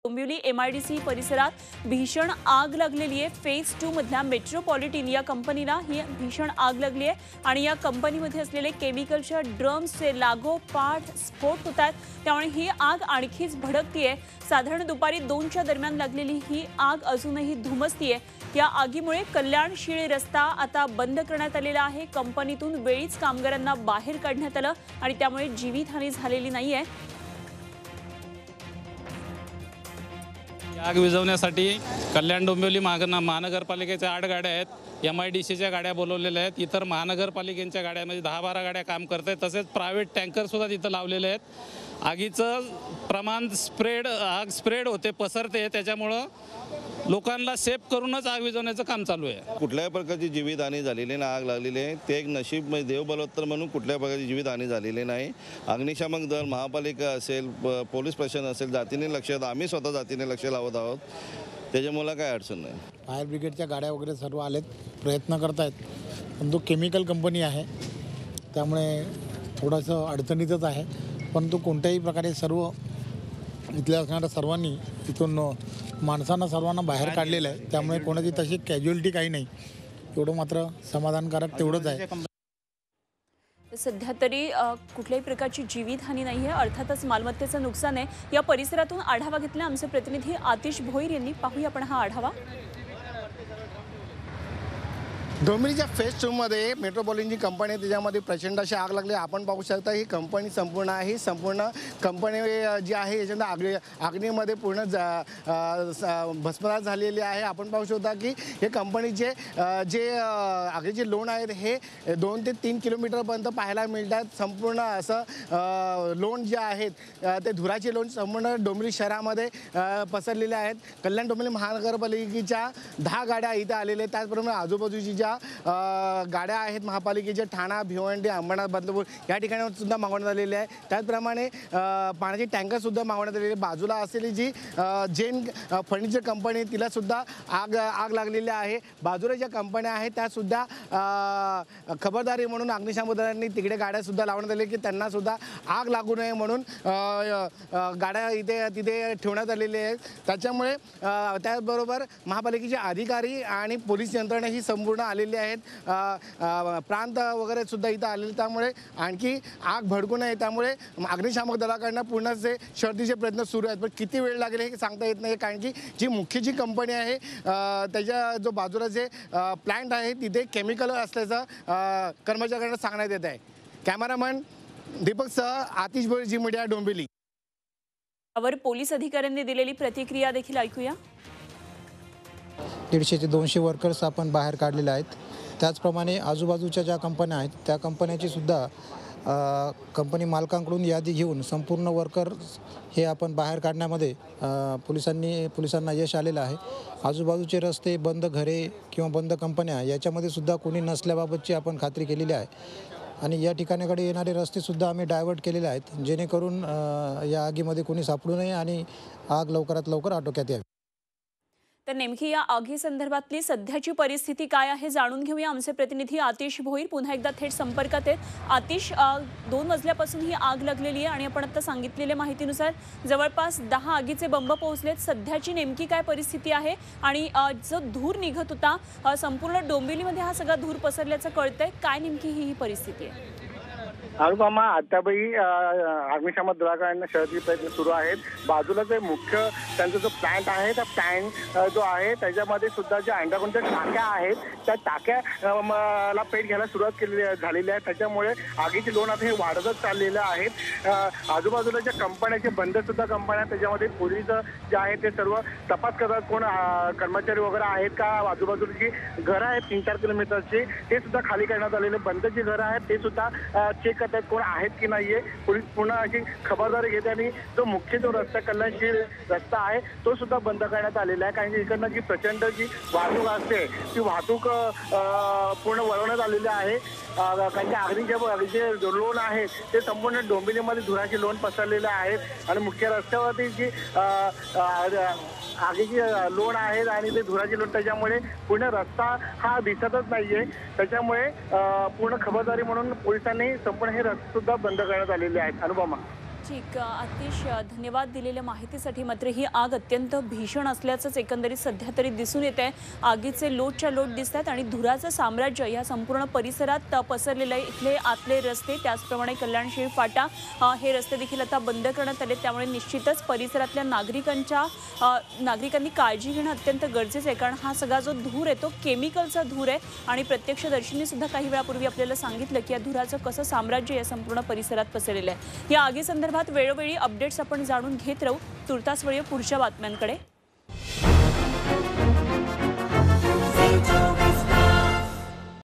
Dombivli MIDC परिसरात भीषण आग लागलेली आहे। फेज 2 मधल्या मेट्रोपॉलिटन या कंपनीला ही भीषण आग लागली आहे आणि या कंपनीमध्ये असलेले केमिकलच्या ड्रम्सचे लागोपाठ स्फोट होतात, त्यामुळे ही आग आणखीच भडकतीये। साधारण दुपारी 2च्या दरम्यान लागलेली ही आग अजूनही धुमसतीये। या आगीमुळे कल्याण शिळे रस्ता आता बंद करण्यात आलेला आहे। कंपनीतून वेळीच कामगारांना बाहेर काढण्यात आलं आणि त्यामुळे जीवितहानी झालेली नाहीये। आग विझवण्यासाठी कल्याण डोंबिवली महानगरपालिकेच्या 8 गाड्या आहेत, MIDCच्या गाड्या बोलवलेल्या आहेत, इतर महानगरपालिकेच्या गाड्यामध्ये 10-12 गाड्या काम करत आहेत, तसेच प्रायव्हेट टँकर सुद्धा तिथं लावलेले आहेत। आगीचं प्रमाण आग स्प्रेड होते, पसरते, त्याच्यामुळं लोकांना सेफ करूनच आग विझवण्याचं काम चालू आहे। कुठल्याही प्रकारची जीवितहानी झालेली नाही, आग लागलेली आहे ते एक नशीब, देव बलवत्तर म्हणून कुठल्याही प्रकारची जीवितहानी झालेली नाही। अग्निशामक दल, महापालिका असेल, पोलीस प्रशासन असेल, जातीने लक्ष, आम्ही स्वतः जातीने लक्ष लावत आहोत, त्याच्यामुळे काय अडचण नाही। फायर ब्रिगेडच्या गाड्या वगैरे सर्व आलेत, प्रयत्न करत आहेत, पण तो केमिकल कंपनी आहे त्यामुळे थोडंसं अडचणीतच आहे, पण तो कोणत्याही प्रकारे सर्व इथल्या असणाऱ्या सर्वांनी इथून माणसांना सर्वांना बाहेर काढलेलं आहे, त्यामुळे कोणाची तशी कॅज्युअलिटी काही नाही, एवढं मात्र समाधानकारक तेवढंच आहे। सध्या तरी कुठल्याही प्रकारची जीवितहानी नाही आहे, अर्थातच मालमत्तेचं नुकसान आहे। या परिसरातून आढावा घेतला आमचे प्रतिनिधी आतिश भोईर यांनी, पाहूया आपण हा आढावा। डोंबिवलीच्या फेज 2 मध्ये मेट्रोपॉलिटन जी कंपनी आहे त्याच्यामध्ये प्रचंड अशी आग लागली। आपण पाहू शकता ही कंपनी संपूर्ण आहे, संपूर्ण कंपनी जी आहे याच्यामध्ये आगीमध्ये पूर्ण भस्मसात झालेली आहे। आपण पाहू शकता की हे कंपनीचे जे आगीचे लोण आहेत हे 2 ते 3 किलोमीटरपर्यंत पाहायला मिळतात। संपूर्ण असं लोण जे आहेत ते धुराचे लोण संपूर्ण डोंबिवली शहरामध्ये पसरलेले आहेत। कल्याण डोंबिवली महानगरपालिकेच्या 10 गाड्या इथे आलेल्या आहेत, त्याचप्रमाणे आजूबाजूची ज्या गाड्या आहेत महापालिकेच्या ठाणा, भिवंडी, अंबरनाथ, बदलापूर या ठिकाणी सुद्धा मागवण्यात आलेले आहे। त्याचप्रमाणे पाण्याचे टँकर सुद्धा मागवण्यात आलेले। बाजूला असलेली जी जैन फर्निचर कंपनी तिला सुद्धा आग लागलेली आहे। बाजूला ज्या कंपन्या आहेत त्या सुद्धा खबरदारी म्हणून अग्निशामक दलांनी तिकडे गाड्या सुद्धा लावण्यात आल्या की त्यांना सुद्धा आग लागू नये म्हणून गाड्या तिथे ठेवण्यात आलेल्या आहेत। त्याच्यामुळे त्याचबरोबर महापालिकेचे अधिकारी आणि पोलीस यंत्रणा ही संपूर्ण आलेली आहेत, प्रांत वगैरे सुद्धा इथं आलेले, त्यामुळे आणखी आग भडकू नये त्यामुळे अग्निशामक दलाकडनं पूर्णचे शर्थीचे प्रयत्न सुरू आहेत, पण किती वेळ लागेल हे सांगता येत नाही, कारण की जी मुख्य आहे त्याच्या जो बाजूला जे प्लांट आहे तिथे केमिकल असल्याचं कर्मचाऱ्यांना सांगण्यात येत आहे। कॅमेरामन दीपकसह आतिश भोईर, जी मीडिया, डोंबिवली। यावर पोलीस अधिकाऱ्यांनी दिलेली प्रतिक्रिया देखील ऐकूया। 150 ते 200 वर्कर्स आपण बाहेर काढलेले आहेत। त्याचप्रमाणे आजूबाजूच्या ज्या कंपन्या आहेत त्या कंपन्याची सुद्धा कंपनी मालकांकडून यादी घेऊन संपूर्ण वर्कर्स हे आपण बाहेर काढण्यामध्ये पोलिसांना यश आलेलं आहे। आजूबाजूचे रस्ते, बंद घरे किंवा बंद कंपन्या याच्यामध्ये सुद्धा कोणी नसल्याबाबतची आपण खात्री केलेली आहे आणि या ठिकाणाकडे येणारे रस्तेसुद्धा आम्ही डायव्हर्ट केलेले आहेत, जेणेकरून या आगीमध्ये कोणी सापडू नये आणि आग लवकरात लवकर आटोक्यात यावी। तर नेमकी या आगीसंदर्भातली सध्याची परिस्थिती काय आहे जाणून घेऊया। आमचे प्रतिनिधी आतिश भोईर पुन्हा एकदा थेट संपर्कात आहेत। आतिश, 2 मजल्यापासून ही आग लागलेली आहे आणि आपण आता सांगितलेल्या माहितीनुसार जवळपास 10 आगीचे बंब पोहोचलेत। सध्याची नेमकी काय परिस्थिती आहे आणि जो धूर निघत होता संपूर्ण डोंबिवलीमध्ये हा सगळा धूर पसरल्याचं कळतंय, काय नेमकी ही परिस्थिती आहे? अनुपमा, अद्यापही अग्निशामक दलाकडून शर्थीचे प्रयत्न सुरू आहेत। बाजूला जे मुख्य त्यांचा जो प्लांट आहे त्या प्लांट जो आहे त्याच्यामध्ये सुद्धा ज्या अंडरग्राऊंडच्या टाक्या आहेत त्या टाक्याला पेट घ्यायला सुरुवात झालेली आहे, त्याच्यामुळे आगीची लोण आता हे वाढतच चाललेलं आहे। आजूबाजूला ज्या कंपन्याचे बंद सुद्धा कंपन्या त्याच्यामध्ये पोलीस जे आहेत ते सर्व तपास करतात, कोण कर्मचारी वगैरे आहेत का, आजूबाजूची घरं आहेत 3-4 किलोमीटरची ते सुद्धा खाली करण्यात आलेले, बंद जी घरं आहेत ते सुद्धा चेक कोण आहेत की नाहीये, पोलीस पूर्ण अशी खबरदारी घेते आणि जो रस्ता कल्याणशील रस्ता आहे तो सुद्धा बंद करण्यात आलेला आहे, कारण की इकडनं जी प्रचंड जी वाहतूक असते ती वाहतूक पूर्ण वळवण्यात आलेली आहे। कारण की आगीचे लोण आहेत ते संपूर्ण डोंबिवलीमध्ये धुराचे लोण पसरलेले आहेत आणि मुख्य रस्त्यावरती जी आगीची लोण आहेत आणि ते धुराचे लोण त्याच्यामुळे पूर्ण रस्ता हा दिसतच नाहीये, त्याच्यामुळे पूर्ण खबरदारी म्हणून पोलिसांनी संपूर्ण हे रस्ते सुद्धा बंद करण्यात आलेले आहेत। अनुपमा। ठीक, आतिश, धन्यवाद दिलेल्या माहितीसाठी. मात्र ही आग अत्यंत भीषण असल्याचंच एकंदरीत सध्या तरी दिसून येत आहे. आगीचे लोटच्या लोट दिसत आहेत आणि धुराचं साम्राज्य या संपूर्ण परिसरात पसरलेलं आहे. इथले आतले रस्ते, त्याचप्रमाणे कल्याणशिळ फाटा, हे रस्ते देखील आता बंद करण्यात आले. त्यामुळे निश्चितच परिसरातल्या नागरिकांनी काळजी घेणं अत्यंत गरजेचं आहे. कारण हा सगळा जो धूर आहे तो केमिकलचा धूर आहे आणि प्रत्यक्षदर्शींनी सुद्धा काही वेळापूर्वी आपल्याला सांगितलं की या धुराचं कसं साम्राज्य या संपूर्ण परिसरात पसरलेलं आहे. या आगीसंदर्भात वेळोवेळी अपडेट्स आपण जाणून घेत राहू. तुर्तास वळूया पुढच्या बातम्यांकडे.